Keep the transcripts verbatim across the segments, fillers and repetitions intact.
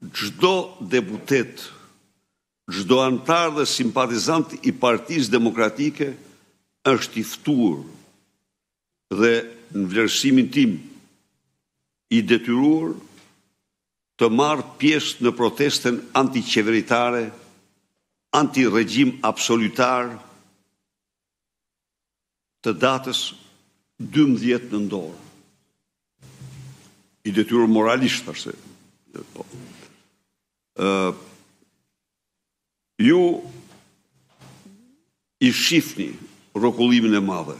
çdo deputet, çdo antar dhe simpatizant i Partisë Demokratike është i ftuar dhe në vlerësimin tim i detyruar të marrë pjesë në protesten antiqeveritare, anti-regjim absolutar të datës dymbëdhjetë nëntor. I detyruar moralisht, thashë. Po. Uh, ju i shifni rrokullimin e madhe.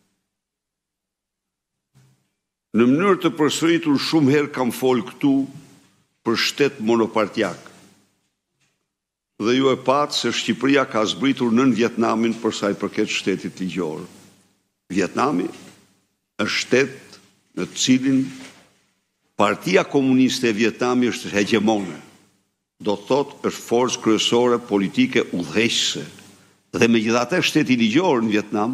Në mënyrë të përsëritur shumë herë kam folë këtu për shtet monopartiak. Dhe ju e patë se Shqipëria ka zbritur nën Vietnamin për sa i përket shtetit ligjor. Vietnami është shtet në të cilin Partia Komuniste e Vietnami është hegemone. Do të thotë është forcë kryesore politike udhëheqëse. Dhe megjithatë shteti ligjor në Vietnam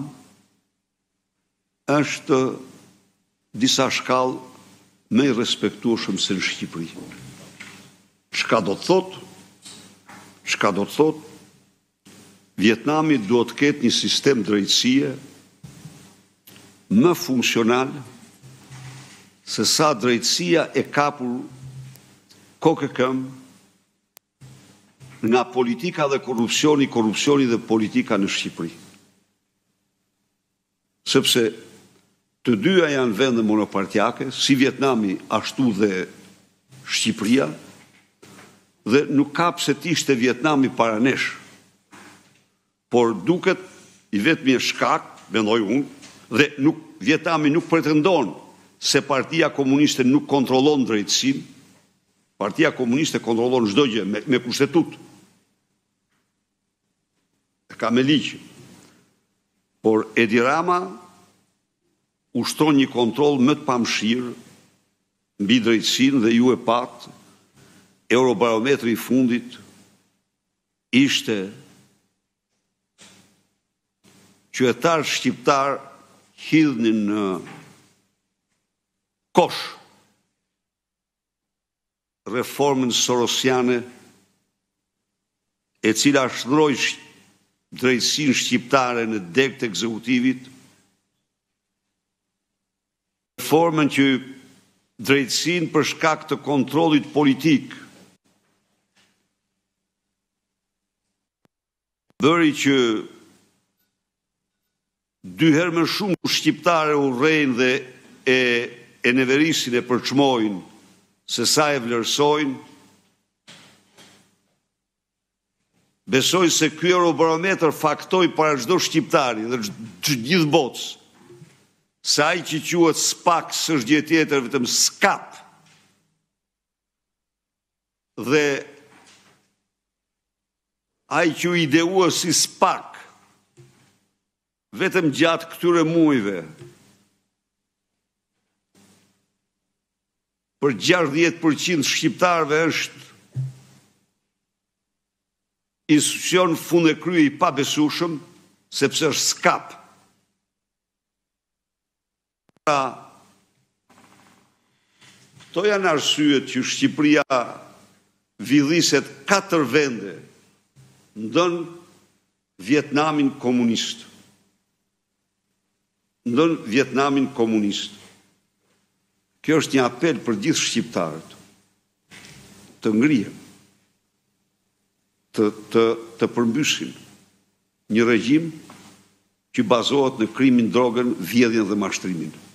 është disa shkallë më i respektueshëm se në Shqipëri. Çka do të thotë? Çka do të thotë? Vietnami duhet të ketë një sistem drejtësie më funksional se sa drejtësia e kapur kokë këmbë nga politika dhe korrupsioni, korrupsioni dhe politika në Shqipëri. Sepse të dyja janë vende monopartiake, si Vietnami ashtu dhe Shqipëria, dhe nuk ka pse të ishte Vietnami para nesh. Por duket i vetmi e shkak, mendoj unë, dhe nuk, Vietnami nuk pretendon se Partia Komuniste nuk kontrollon drejtësinë. Partia Komuniste kontrollon çdo gjë me, me kushtetut. Ka me ligj. Por Edi Rama ushtron një kontroll më të pamëshirë mbi drejtësinë dhe ju e patë Eurobarometri i fundit ishte qytetar shqiptar hidhnin në kosh reformën sorosiane e cila shdroi drejtësinë shqiptare në deg të ekzekutivit, reformën që drejtësinë për shkak të kontrollit politik bëri që dy herë më shumë shqiptare urrejnë dhe e, e neverisin e përçmojnë se sa e vlerësojnë. Besoj se ky Eurobarometër faktoi para çdo shqiptari dhe gjithë botës se ai që quhet SPAK s'është gjë tjetër vetëm skap. Dhe ai që u ideua si SPAK vetëm gjatë këtyre muajve për gjashtëdhjetë përqind shqiptarëve është institucion fund e krye i pabesueshëm, sepse është skap. Pra, këto janë arsyet që Shqipëria vidhiset katër vende ndën Vietnamin komunist. Ndën Vietnamin komunist. Kjo është një apel për gjithë shqiptarët të ngrihen, të, të, të përmbyshin një regjim që bazohet në krimin, drogën, vjedhjen dhe mashtrimin.